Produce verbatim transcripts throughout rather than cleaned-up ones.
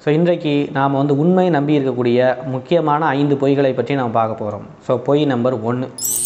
So இன்றைக்கு நாம் வந்து உண்மை நம்பி இருக்கக்கூடிய முக்கியமான ஐந்து பொய்களை பற்றி நாம் பார்க்க போகிறோம். ஸோ பொய் நம்பர் ஒன்று,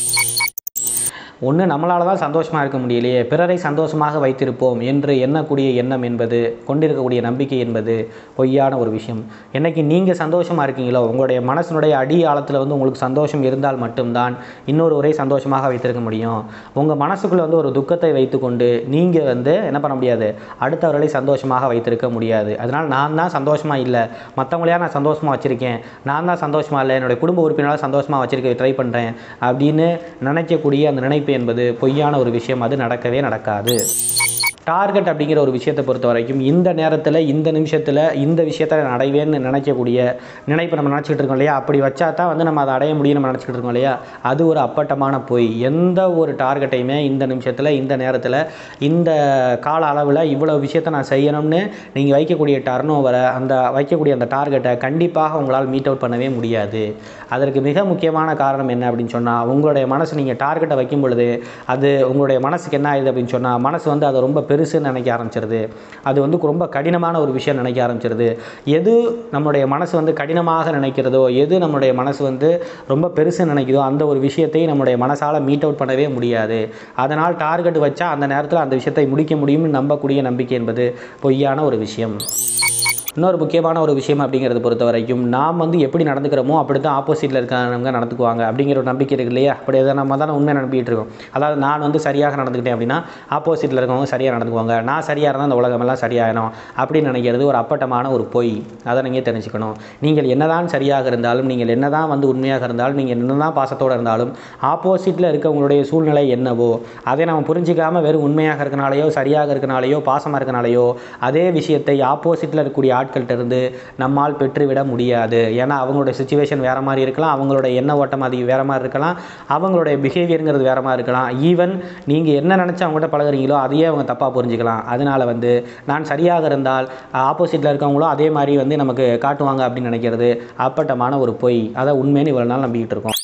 ஒன்று நம்மளால் தான் சந்தோஷமாக இருக்க முடியலையே, பிறரை சந்தோஷமாக வைத்திருப்போம் என்று எண்ணக்கூடிய எண்ணம் என்பது, கொண்டிருக்கக்கூடிய நம்பிக்கை என்பது பொய்யான ஒரு விஷயம். என்றைக்கு நீங்கள் சந்தோஷமாக இருக்கீங்களோ, உங்களுடைய மனசினுடைய அடி ஆழத்தில் வந்து உங்களுக்கு சந்தோஷம் இருந்தால் மட்டும்தான் இன்னொருவரை சந்தோஷமாக வைத்திருக்க முடியும். உங்கள் மனசுக்குள்ளே வந்து ஒரு துக்கத்தை வைத்துக்கொண்டு நீங்கள் வந்து என்ன பண்ண முடியாது, அடுத்தவர்களை சந்தோஷமாக வைத்திருக்க முடியாது. அதனால் நான் தான் சந்தோஷமாக இல்லை, மற்றவங்களையா நான் சந்தோஷமாக வச்சுருக்கேன், நான் தான் சந்தோஷமாக இல்லை, என்னுடைய குடும்ப உறுப்பினரால் சந்தோஷமாக வச்சுருக்க ட்ரை பண்ணுறேன் அப்படின்னு நினைக்கக்கூடிய அந்த நினைப்பு என்பது பொய்யான ஒரு விஷயம். அது நடக்கவே நடக்காது. டார்கெட் அப்படிங்கிற ஒரு விஷயத்தை பொறுத்த வரைக்கும் இந்த நேரத்தில் இந்த நிமிஷத்தில் இந்த விஷயத்தை நான் அடைவேன்னு நினைக்கக்கூடிய நினைப்பு நம்ம நினச்சிக்கிட்டு இருக்கோம் இல்லையா, அப்படி வச்சா தான் வந்து நம்ம அதை அடைய முடியும் நம்ம நினச்சிக்கிட்டு இருக்கோம் இல்லையா, அது ஒரு அப்பட்டமான பொய். எந்த ஒரு டார்கெட்டையுமே இந்த நிமிஷத்தில் இந்த நேரத்தில் இந்த கால அளவில் இவ்வளோ விஷயத்தை நான் செய்யணும்னு நீங்கள் வைக்கக்கூடிய டர்ன் ஓவரை, அந்த வைக்கக்கூடிய அந்த டார்கெட்டை கண்டிப்பாக உங்களால் மீட் அவுட் பண்ணவே முடியாது. அதற்கு மிக முக்கியமான காரணம் என்ன அப்படின்னு சொன்னால், உங்களுடைய மனசு நீங்கள் டார்கெட்டை வைக்கும் பொழுது அது உங்களுடைய மனசுக்கு என்ன ஆகுது அப்படின்னு சொன்னால், மனசு வந்து அதை ரொம்ப பெருசுன்னு நினைக்க ஆரம்பிச்சிருது, அது வந்து ரொம்ப கடினமான ஒரு விஷயம் நினைக்க ஆரம்பிச்சிருது. எது நம்மளுடைய மனசு வந்து கடினமாக நினைக்கிறதோ, எது நம்மளுடைய மனசு வந்து ரொம்ப பெருசுன்னு நினைக்கிறதோ, அந்த ஒரு விஷயத்தை நம்மளுடைய மனசால் மீட் அவுட் பண்ணவே முடியாது. அதனால் டார்கெட் வச்சா அந்த நேரத்தில் அந்த விஷயத்தை முடிக்க முடியும்னு நம்பக்கூடிய நம்பிக்கை என்பது பொய்யான ஒரு விஷயம். இன்னொரு முக்கியமான ஒரு விஷயம் அப்படிங்கிறத பொறுத்த வரைக்கும், நாம் வந்து எப்படி நடந்துக்கிறோமோ அப்படி தான் ஆப்போசிட்டில் இருக்கிறவங்க நடந்துக்குவாங்க அப்படிங்கிற ஒரு நம்பிக்கை இருக்கு இல்லையா. அப்படி எதை நம்ம தானே உண்மையாக நம்பிக்கிட்டு இருக்கோம். அதாவது நான் வந்து சரியாக நடந்துக்கிட்டேன் அப்படின்னா ஆப்போசிட்டில் இருக்கவங்க சரியாக நடந்துக்குவாங்க, நான் சரியாக இருந்தால் அந்த உலகமெல்லாம் சரியாகணும் அப்படின்னு நினைக்கிறது ஒரு அப்பட்டமான ஒரு பொய். அதை நீங்கள் தெரிஞ்சுக்கணும். நீங்கள் என்னதான் சரியாக இருந்தாலும், நீங்கள் என்னதான் வந்து உண்மையாக இருந்தாலும், நீங்கள் என்னதான் பாசத்தோடு இருந்தாலும், ஆப்போசிட்டில் இருக்கவங்களுடைய சூழ்நிலை என்னவோ அதை நம்ம புரிஞ்சிக்காமல் வெறும் உண்மையாக இருக்கனாலேயோ சரியாக இருக்கனாலேயோ பாசமாக இருக்கனாலேயோ அதே விஷயத்தை ஆப்போசிட்டில் இருக்கக்கூடிய ஆட்கள்கிட்ட இருந்து நம்மால் பெற்றுவிட முடியாது. ஏன்னா அவங்களுடைய சிச்சுவேஷன் வேறு மாதிரி இருக்கலாம், அவங்களுடைய எண்ண ஓட்டம் அது வேறு மாதிரி இருக்கலாம், அவங்களுடைய பிஹேவியருங்கிறது வேறு மாதிரி இருக்கலாம். ஈவன் நீங்கள் என்ன நினச்சி அவங்கள்ட்ட பழகுறீங்களோ அதையே அவங்க தப்பாக புரிஞ்சுக்கலாம். அதனால் வந்து நான் சரியாக இருந்தால் ஆப்போசிட்டில் இருக்கவங்களும் அதே மாதிரி வந்து நமக்கு காட்டுவாங்க அப்படின்னு நினைக்கிறது அப்பட்டமான ஒரு பொய். அதை உண்மைன்னு இவ்வளோ நாள் நம்பிக்கிட்டு இருக்கோம்.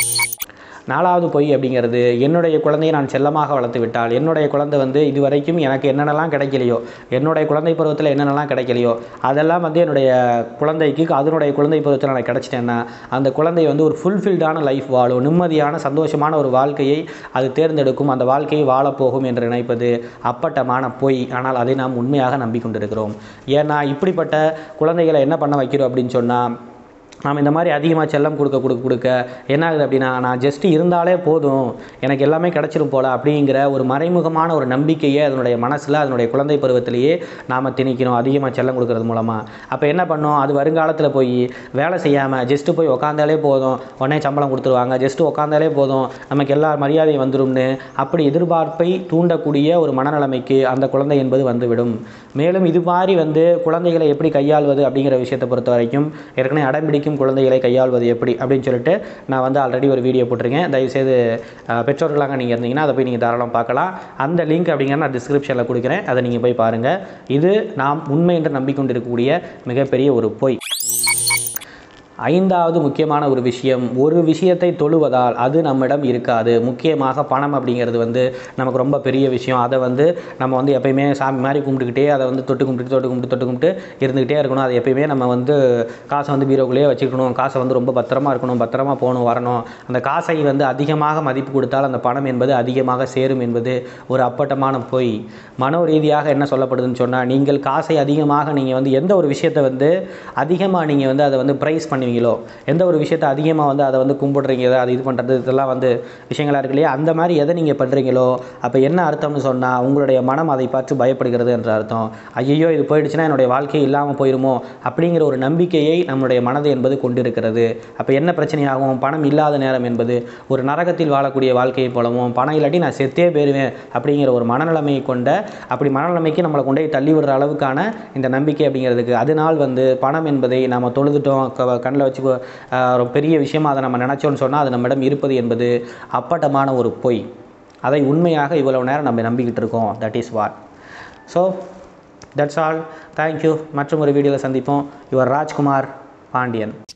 நாலாவது பொய் அப்படிங்கிறது, என்னுடைய குழந்தையை நான் செல்லமாக வளர்த்து விட்டால், என்னுடைய குழந்தை வந்து இது வரைக்கும் எனக்கு என்னென்னலாம் கிடைக்கலையோ, என்னுடைய குழந்தை பருவத்தில் என்னென்னலாம் கிடைக்கலையோ அதெல்லாம் வந்து என்னுடைய குழந்தைக்கு அதனுடைய குழந்தை பருவத்தில் நான் கிடச்சிட்டேன்னா அந்த குழந்தை வந்து ஒரு ஃபுல்ஃபில்டான லைஃப் வாழும், நிம்மதியான சந்தோஷமான ஒரு வாழ்க்கையை அது தேர்ந்தெடுக்கும், அந்த வாழ்க்கையை வாழப்போகும் என்று நினைப்பது அப்பட்டமான பொய். ஆனால் அதை நாம் உண்மையாக நம்பிக்கொண்டிருக்கிறோம். ஏன்னா இப்படிப்பட்ட குழந்தைகளை என்ன பண்ண வைக்கிறோம் அப்படின்னு சொன்னால், நாம் இந்த மாதிரி அதிகமாக செல்லம் கொடுக்க கொடுக்க கொடுக்க என்ன ஆகுது அப்படின்னா, நான் ஜஸ்ட்டு இருந்தாலே போதும் எனக்கு எல்லாமே கிடச்சிரும் போல் அப்படிங்கிற ஒரு மறைமுகமான ஒரு நம்பிக்கையை அதனுடைய மனசில் அதனுடைய குழந்தை பருவத்திலேயே நாம் திணிக்கணும் அதிகமாக செல்லம் கொடுக்கறது மூலமாக. அப்போ என்ன பண்ணோம், அது வருங்காலத்தில் போய் வேலை செய்யாமல் ஜஸ்ட்டு போய் உக்காந்தாலே போதும் உடனே சம்பளம் கொடுத்துருவாங்க, ஜஸ்ட்டு உக்காந்தாலே போதும் நமக்கு எல்லா மரியாதையும் வந்துடும்னு அப்படி எதிர்பார்ப்பை தூண்டக்கூடிய ஒரு மனநிலைமைக்கு அந்த குழந்தை என்பது வந்துவிடும். மேலும் இது மாதிரி வந்து குழந்தைகளை எப்படி கையாள்வது அப்படிங்கிற விஷயத்தை பொறுத்த வரைக்கும் ஏற்கனவே அடம்பிடிக்கும் குழந்தைகளை கையாள்வது எப்படி அப்படின்னு சொல்லிட்டு நான் வந்து ஆல்ரெடி ஒரு வீடியோ போட்டிருக்கேன். தயவுசெய்து பெற்றோர்களாக நீங்கள் இருந்தீங்கன்னா அதை போய் நீங்கள் தாராளமாக பார்க்கலாம். அந்த லிங்க் அப்படிங்கிற நான் டிஸ்கிரிப்ஷனில் கொடுக்குறேன், அதை நீங்கள் போய் பாருங்கள். இது நாம் உண்மை என்று நம்பிக்கொண்டிருக்கக்கூடிய மிகப்பெரிய ஒரு பொய். ஐந்தாவது முக்கியமான ஒரு விஷயம், ஒரு விஷயத்தை தொழுவதால் அது நம்மிடம் இருக்காது. முக்கியமாக பணம் அப்படிங்கிறது வந்து நமக்கு ரொம்ப பெரிய விஷயம். அதை வந்து நம்ம வந்து எப்பயுமே சாமி மாதிரி கும்பிட்டுக்கிட்டே அதை வந்து தொட்டு கும்பிட்டு தொட்டு கும்பிட்டு தொட்டு கும்பிட்டு இருந்துக்கிட்டே இருக்கணும். அது எப்பயுமே நம்ம வந்து காசை வந்து பீரோக்குள்ளேயே வச்சுக்கணும், காசை வந்து ரொம்ப பத்திரமா இருக்கணும், பத்திரமா போகணும் வரணும். அந்த காசை வந்து அதிகமாக மதிப்பு கொடுத்தால் அந்த பணம் என்பது அதிகமாக சேரும் என்பது ஒரு அப்பட்டமான பொய். மனோ ரீதியாக என்ன சொல்லப்படுதுன்னு சொன்னால், நீங்கள் காசை அதிகமாக நீங்கள் வந்து எந்த ஒரு விஷயத்தை வந்து அதிகமாக நீங்கள் வந்து அதை வந்து ப்ரைஸ் பண்ணுவீங்களோ, எந்த ஒரு விஷயத்தை அதிகமாக வந்து அதை வந்து கும்பிடுறீங்க, அது இது பண்ணுறது இதெல்லாம் வந்து விஷயங்களாக இருக்கு இல்லையா, அந்த மாதிரி எதை நீங்கள் பண்ணுறீங்களோ அப்போ என்ன அர்த்தம்னு சொன்னால் உங்களுடைய மனம் அதை பார்த்து பயப்படுகிறது என்ற அர்த்தம். ஐயோ இது போயிடுச்சுன்னா என்னுடைய வாழ்க்கையை இல்லாமல் போயிடுமோ அப்படிங்கிற ஒரு நம்பிக்கையை நம்முடைய மனது என்பது கொண்டிருக்கிறது. அப்போ என்ன பிரச்சனையாகும், பணம் இல்லாத நேரம் என்பது ஒரு நரகத்தில் வாழக்கூடிய வாழ்க்கையை போலவும், பணம் இல்லாட்டி நான் செத்தே போயிடுவேன் அப்படிங்கிற ஒரு மனநிலைமையை கொண்ட அப்படி மனநிலைமைக்கு நம்மளை கொண்டே தள்ளி விடுற அளவுக்கான இந்த நம்பிக்கை அப்படிங்கிறதுக்கு அதனால் வந்து பணம் என்பதை நாம் தொழுதுட்டோம் கண்ணில் வச்சு ஒரு பெரிய விஷயமா அதை நம்ம நினச்சோன்னு சொன்னால் அது நம்மிடம் இருப்பது என்பது அப்பட்டமான ஒரு பொய். அதை உண்மையாக இவ்வளவு நேரம் நம்ம நம்பிக்கிட்டு இருக்கோம். That is what. So that's all. Thank you. மற்றும் ஒரு வீடியோவில் சந்திப்போம். யுவர் ராஜ்குமார் பாண்டியன்.